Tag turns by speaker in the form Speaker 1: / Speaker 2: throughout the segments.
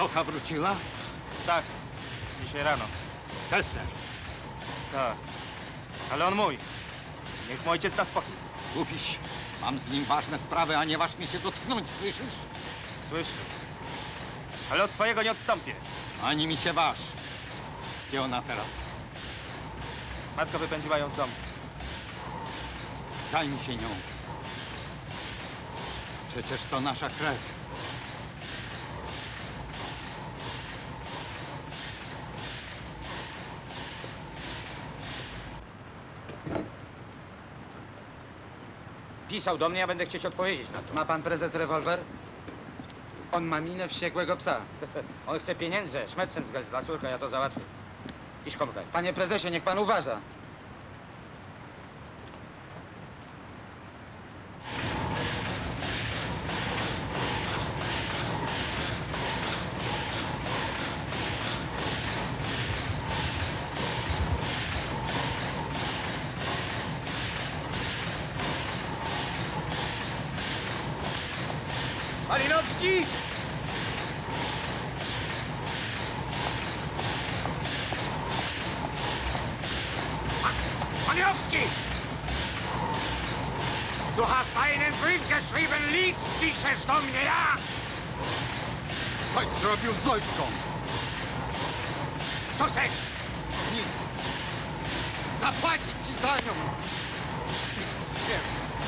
Speaker 1: Socha wróciła?
Speaker 2: Tak, dzisiaj rano.
Speaker 1: Kessler,
Speaker 2: Tak, ale on mój. Niech mój ojciec da spokój.
Speaker 1: głupiś. Mam z nim ważne sprawy, a nie waż mi się dotknąć, słyszysz?
Speaker 2: Słyszę. Ale od swojego nie odstąpię.
Speaker 1: Ani mi się waż. Gdzie ona teraz?
Speaker 2: Matka wypędziła ją z domu.
Speaker 1: Zajmij się nią. Przecież to nasza krew.
Speaker 3: Pisał do mnie, ja będę chcieć odpowiedzieć na to.
Speaker 4: Ma pan prezes rewolwer? On ma minę wściekłego psa.
Speaker 3: On chce pieniędzy, Schmetzensgeld dla córka, ja to załatwię. Iść komkaj.
Speaker 4: Panie prezesie, niech pan uważa.
Speaker 3: Malinowski! Malinowski! Du hast einen Brief geschrieben, lies, piszesz do mnie, ja!
Speaker 1: Coś zrobił z Zośką.
Speaker 3: Co chcesz?
Speaker 1: Nic. Zapłacić ci za nią. Ty cię.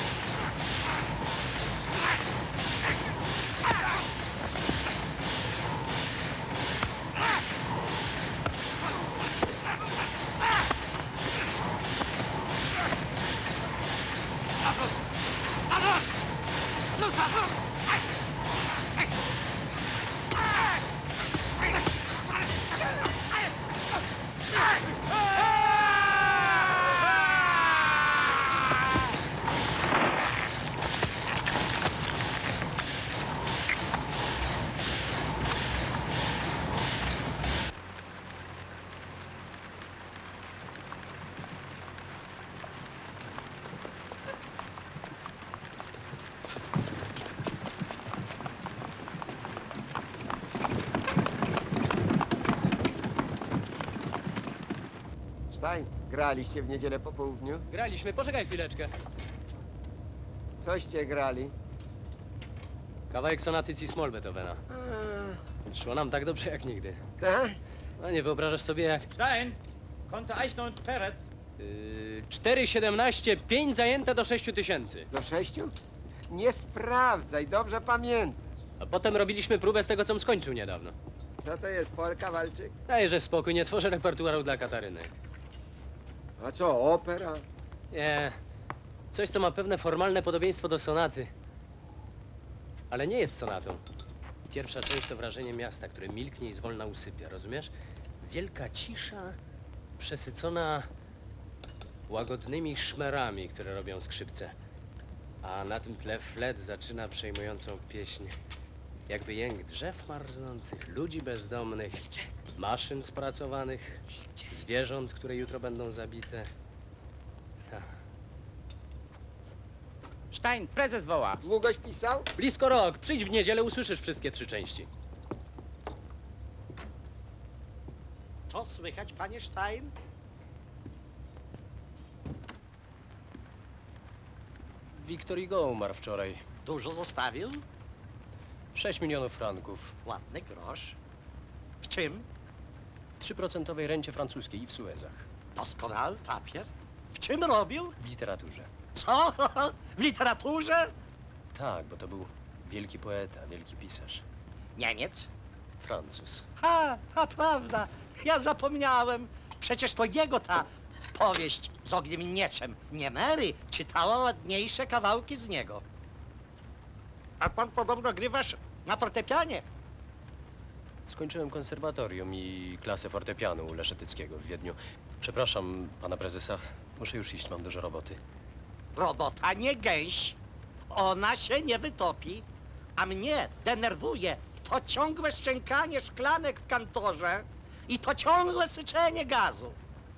Speaker 5: Stein, graliście w niedzielę po południu?
Speaker 6: Graliśmy, poczekaj chwileczkę.
Speaker 5: Coście grali?
Speaker 6: Kawałek sonaty C-Moll Beethovena. Szło nam tak dobrze jak nigdy.
Speaker 5: Tak?
Speaker 6: No nie wyobrażasz sobie jak...
Speaker 3: Stein, konnte Eichner und Peretz.
Speaker 6: 4,17, 5 zajęte do 6 000.
Speaker 5: Do 6? Nie sprawdzaj, dobrze pamiętasz.
Speaker 6: A potem robiliśmy próbę z tego, com skończył niedawno.
Speaker 5: Co to jest, Polka, walczyk?
Speaker 6: Dajże spokój, nie tworzę repertuaru dla Kataryny.
Speaker 5: A co, opera?
Speaker 6: Nie, coś, co ma pewne formalne podobieństwo do sonaty. Ale nie jest sonatą. Pierwsza część to wrażenie miasta, które milknie i zwolna usypia, rozumiesz? Wielka cisza, przesycona łagodnymi szmerami, które robią skrzypce. A na tym tle flet zaczyna przejmującą pieśń. Jakby jęk drzew marznących, ludzi bezdomnych, maszyn spracowanych, zwierząt, które jutro będą zabite.
Speaker 3: Stein, prezes woła.
Speaker 5: Długoś pisał?
Speaker 6: Blisko rok. Przyjdź w niedzielę, usłyszysz wszystkie 3 części.
Speaker 7: Co słychać, panie Stein?
Speaker 6: Victor Hugo umarł wczoraj.
Speaker 7: Dużo zostawił?
Speaker 6: 6 milionów franków.
Speaker 7: Ładny grosz. W czym?
Speaker 6: W 3% rencie francuskiej i w Suezach.
Speaker 7: Doskonały papier. W czym robił?
Speaker 6: W literaturze.
Speaker 7: Co? W literaturze?
Speaker 6: Tak, bo to był wielki poeta, wielki pisarz.
Speaker 7: Niemiec?
Speaker 6: Francuz.
Speaker 7: A prawda. Ja zapomniałem. Przecież to jego ta powieść z ogniem i mieczem. Nie Mary czytała ładniejsze kawałki z niego. A pan podobno grywasz na fortepianie.
Speaker 6: Skończyłem konserwatorium i klasę fortepianu u Leszetyckiego w Wiedniu. Przepraszam pana prezesa, muszę już iść, mam dużo roboty.
Speaker 7: Robota, nie gęś. Ona się nie wytopi. A mnie denerwuje to ciągłe szczękanie szklanek w kantorze i to ciągłe syczenie gazu.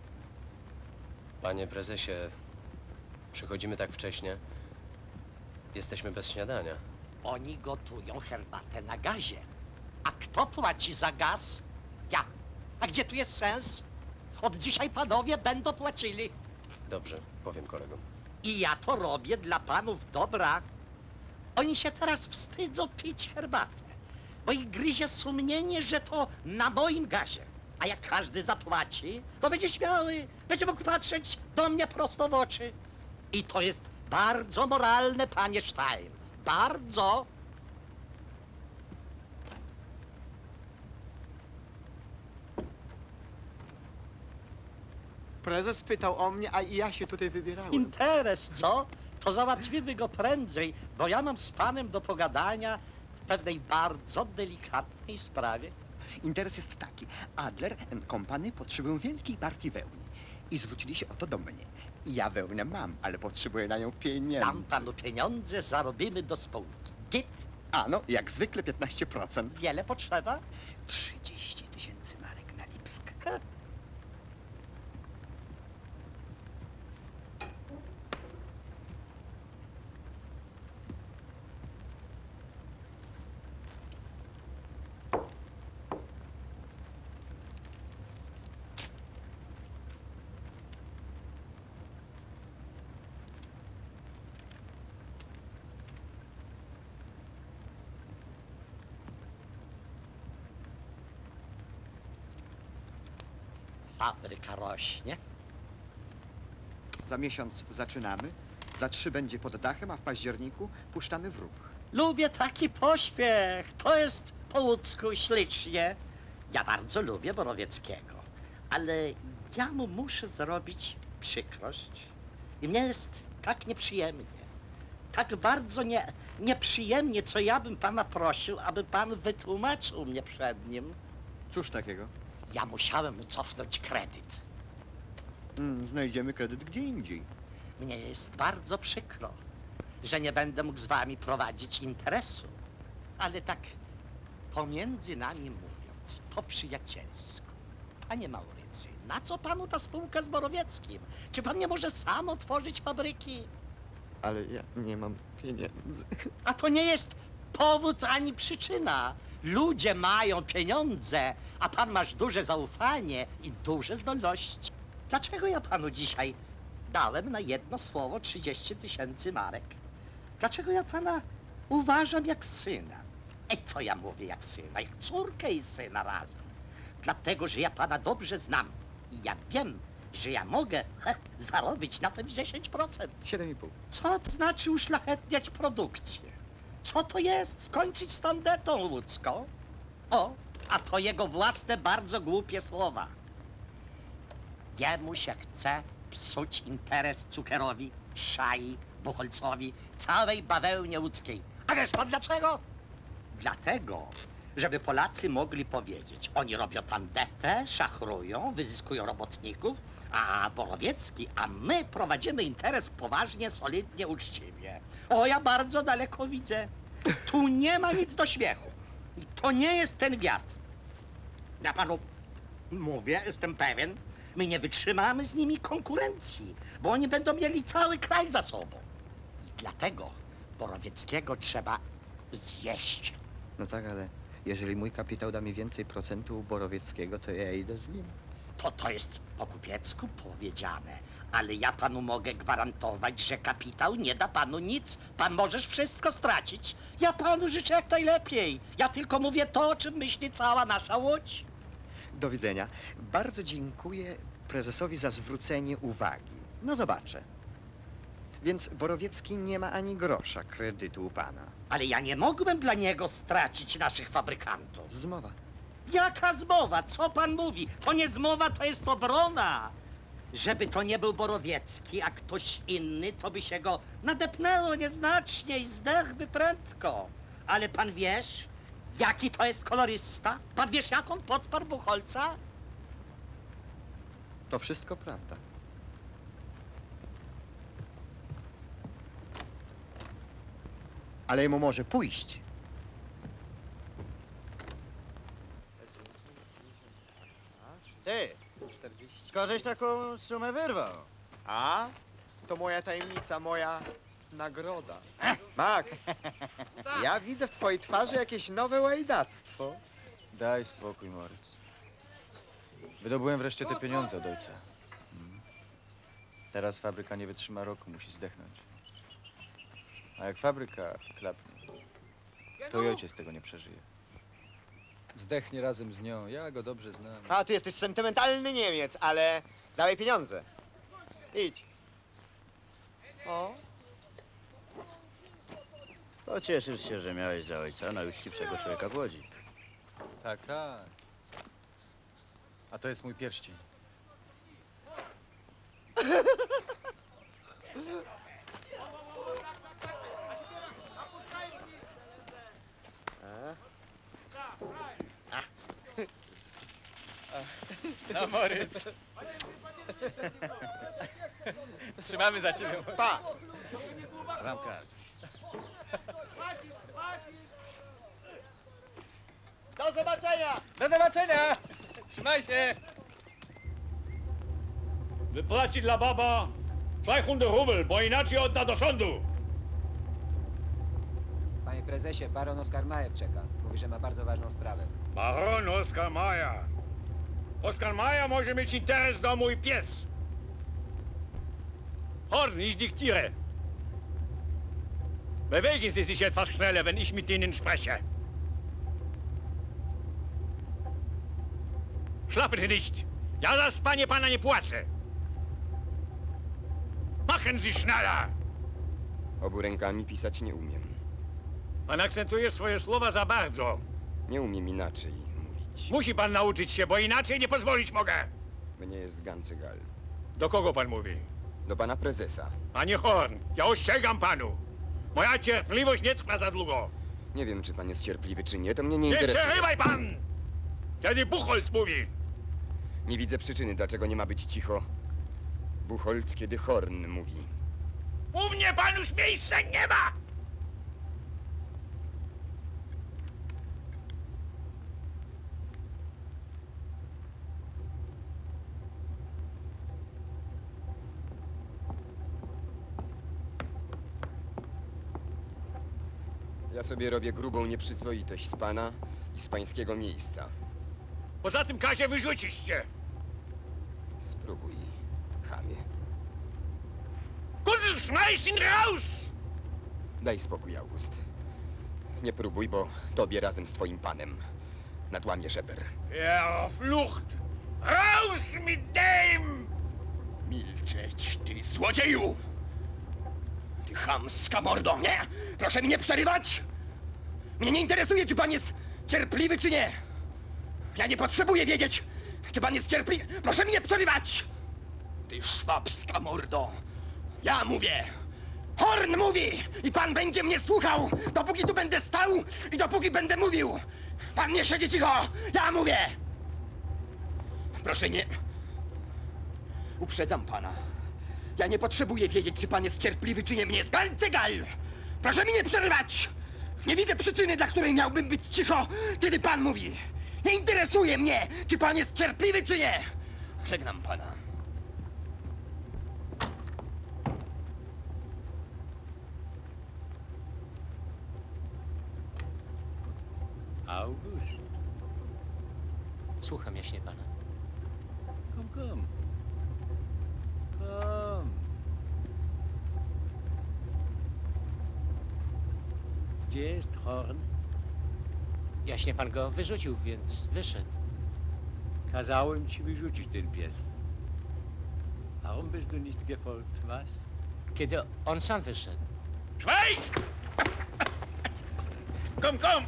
Speaker 6: Panie prezesie, przychodzimy tak wcześnie. Jesteśmy bez śniadania.
Speaker 7: Oni gotują herbatę na gazie, A kto płaci za gaz? Ja. A gdzie tu jest sens? Od dzisiaj panowie będą płacili.
Speaker 6: Dobrze, powiem kolegom.
Speaker 7: I ja to robię dla panów dobra. Oni się teraz wstydzą pić herbatę, bo ich gryzie sumienie, że to na moim gazie. A jak każdy zapłaci, to będzie śmiały, będzie mógł patrzeć do mnie prosto w oczy. I to jest bardzo moralne, panie Stein. Bardzo.
Speaker 5: Prezes pytał o mnie, a i ja się tutaj wybierałem.
Speaker 7: Interes, co? To załatwimy go prędzej, bo ja mam z panem do pogadania w pewnej bardzo delikatnej sprawie.
Speaker 8: Interes jest taki. Adler Company potrzebują wielkiej partii wełny. I zwrócili się o to do mnie. I ja wełnę mam, ale potrzebuję na nią pieniędzy.
Speaker 7: Dam panu pieniądze, zarobimy do spółki. Git,
Speaker 8: A no, jak zwykle 15%.
Speaker 7: wiele potrzeba?
Speaker 8: 30 000 marek na Lipsk.
Speaker 7: Fabryka rośnie.
Speaker 8: Za miesiąc zaczynamy. Za 3 będzie pod dachem, a w październiku puszczamy w ruch.
Speaker 7: Lubię taki pośpiech. To jest po łódzku ślicznie. Ja bardzo lubię Borowieckiego, ale ja mu muszę zrobić przykrość. I mnie jest tak nieprzyjemnie. Tak bardzo nieprzyjemnie, co ja bym pana prosił, aby pan wytłumaczył mnie przed nim.
Speaker 8: Cóż takiego?
Speaker 7: Ja musiałem mu cofnąć kredyt.
Speaker 8: Znajdziemy kredyt gdzie indziej.
Speaker 7: Mnie jest bardzo przykro, że nie będę mógł z wami prowadzić interesu. Ale tak pomiędzy nami mówiąc, po przyjacielsku. Panie Maurycy, na co panu ta spółka z Borowieckim? Czy pan nie może sam otworzyć fabryki?
Speaker 5: Ale ja nie mam pieniędzy.
Speaker 7: A to nie jest powód ani przyczyna. Ludzie mają pieniądze, a pan masz duże zaufanie i duże zdolności. Dlaczego ja panu dzisiaj dałem na jedno słowo 30 000 marek? Dlaczego ja pana uważam jak syna? Co ja mówię jak syna? Jak córkę i syna razem. Dlatego, że ja pana dobrze znam i ja wiem, że ja mogę zarobić na tym 10%.
Speaker 8: 7,5.
Speaker 7: Co to znaczy uszlachetniać produkcję? Co to jest skończyć z tandetą ludzką? O, a to jego własne bardzo głupie słowa. Jemu się chce psuć interes Cukierowi, Szai, Buchholcowi, całej bawełnie łódzkiej. A wiesz pan dlaczego? Dlatego, żeby Polacy mogli powiedzieć, oni robią tandetę, szachrują, wyzyskują robotników, a Borowiecki, a my prowadzimy interes poważnie, solidnie, uczciwie. O, ja bardzo daleko widzę. Tu nie ma nic do śmiechu. To nie jest ten wiatr. Ja panu mówię, jestem pewien, my nie wytrzymamy z nimi konkurencji, bo oni będą mieli cały kraj za sobą. I dlatego Borowieckiego trzeba zjeść.
Speaker 8: No tak, ale jeżeli mój kapitał da mi więcej procentu u Borowieckiego, to ja idę z nim.
Speaker 7: To jest po kupiecku powiedziane, ale ja panu mogę gwarantować, że kapitał nie da panu nic. Pan możesz wszystko stracić. Ja panu życzę jak najlepiej. Ja tylko mówię to, o czym myśli cała nasza Łódź.
Speaker 8: Do widzenia. Bardzo dziękuję prezesowi za zwrócenie uwagi. No zobaczę. Więc Borowiecki nie ma ani grosza kredytu u pana.
Speaker 7: Ale ja nie mogłem dla niego stracić naszych fabrykantów.
Speaker 8: Zmowa.
Speaker 7: Jaka zmowa? Co pan mówi? To nie zmowa, to jest obrona. Żeby to nie był Borowiecki, a ktoś inny, to by się go nadepnęło nieznacznie i zdechłby prędko. Ale pan wiesz, jaki to jest kolorysta? Pan wiesz, jak on podparł Buchholca?
Speaker 8: To wszystko prawda. Ale jemu może pójść.
Speaker 3: Ty, skądś taką sumę wyrwał?
Speaker 5: A? To moja tajemnica, moja nagroda. Max, ja widzę w twojej twarzy jakieś nowe łajdactwo.
Speaker 9: Daj spokój, Moritz. Wydobyłem wreszcie te pieniądze od ojca. Teraz fabryka nie wytrzyma roku, musi zdechnąć. A jak fabryka klapnie, to i ojciec tego nie przeżyje. Zdechnie razem z nią, ja go dobrze znam.
Speaker 8: A, ty jesteś sentymentalny Niemiec, ale dawaj pieniądze. Idź.
Speaker 3: O. Pocieszysz się, że miałeś za ojca najuczciwszego człowieka w Łodzi.
Speaker 9: Tak, tak. A to jest mój pierścień.
Speaker 2: No, Moritz. Trzymamy za ciebie.
Speaker 8: Pa!
Speaker 2: Ramka.
Speaker 8: Do zobaczenia!
Speaker 2: Do zobaczenia! Trzymaj się!
Speaker 10: Wypłaci dla baba 200 rubel, bo inaczej odda do sądu.
Speaker 11: Panie prezesie, baron Oskar Majer czeka. Mówi, że ma bardzo ważną sprawę.
Speaker 10: Baron Oskar Maja. Oskar Maja może mieć interes do mój pies. Horn, ich diktiere. Bewegen Sie sich etwas schneller, wenn ich mit Ihnen spreche. Schlafen Sie nicht. Ja za spanie pana nie płacę. Machen Sie schneller.
Speaker 12: Obu rękami pisać nie umiem.
Speaker 10: Pan akcentuje swoje słowa za bardzo.
Speaker 12: Nie umiem inaczej mówić.
Speaker 10: Musi pan nauczyć się, bo inaczej nie pozwolić mogę.
Speaker 12: Mnie jest Gancygal.
Speaker 10: Do kogo pan mówi?
Speaker 12: Do pana prezesa.
Speaker 10: Panie Horn, ja ostrzegam panu. Moja cierpliwość nie trwa za długo.
Speaker 12: Nie wiem, czy pan jest cierpliwy, czy nie, to mnie nie
Speaker 10: Nie
Speaker 12: interesuje.
Speaker 10: przerywaj pan! Kiedy Buchholz mówi.
Speaker 12: Nie widzę przyczyny, dlaczego nie ma być cicho. Buchholz, kiedy Horn mówi.
Speaker 10: U mnie pan już miejsca nie ma!
Speaker 12: Ja sobie robię grubą nieprzyzwoitość z pana i z pańskiego miejsca.
Speaker 10: Poza tym każe wyrzucić cię.
Speaker 12: Spróbuj, chamie.
Speaker 10: Kuzel, schmeiß ihn raus!
Speaker 12: Daj spokój, August. Nie próbuj, bo tobie razem z twoim panem nadłamie żeber.
Speaker 10: Flucht! Raus mit dem!
Speaker 1: Milczeć, ty złodzieju! Ty chamska mordo! Nie! Proszę mi nie przerywać! Mnie nie interesuje, czy pan jest cierpliwy, czy nie! Ja nie potrzebuję wiedzieć, czy pan jest cierpliwy! Proszę mi nie przerywać! Ty szwabska mordo! Ja mówię! Horn mówi! I pan będzie mnie słuchał, dopóki tu będę stał i dopóki będę mówił! Pan nie siedzi cicho! Ja mówię! Proszę nie... Uprzedzam pana. Ja nie potrzebuję wiedzieć, czy pan jest cierpliwy, czy nie. Mnie jest Gancygal! Proszę mi nie przerywać! Nie widzę przyczyny, dla której miałbym być cicho, kiedy pan mówi. Nie interesuje mnie, czy pan jest cierpliwy, czy nie. Żegnam pana.
Speaker 6: August. Słucham jaśnie pana.
Speaker 9: Kom, kom. Kom. Gdzie jest Horn?
Speaker 6: Jaśnie pan go wyrzucił, więc wyszedł.
Speaker 9: Kazałem ci wyrzucić ten pies. Warum bist du nicht gefolgt, was?
Speaker 6: Kiedy on sam wyszedł.
Speaker 10: Schweig! Komm, komm!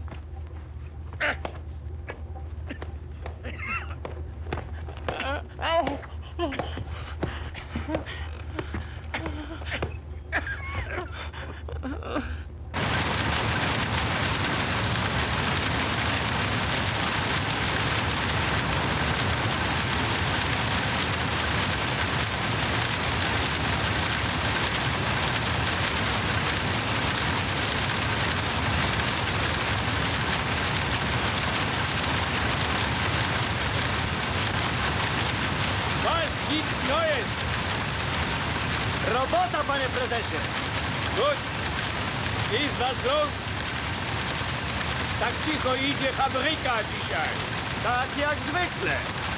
Speaker 2: Nic Neues!
Speaker 3: Robota, panie prezesie!
Speaker 2: Gut! Ist was los?
Speaker 10: Tak cicho idzie fabryka dzisiaj. Tak jak zwykle.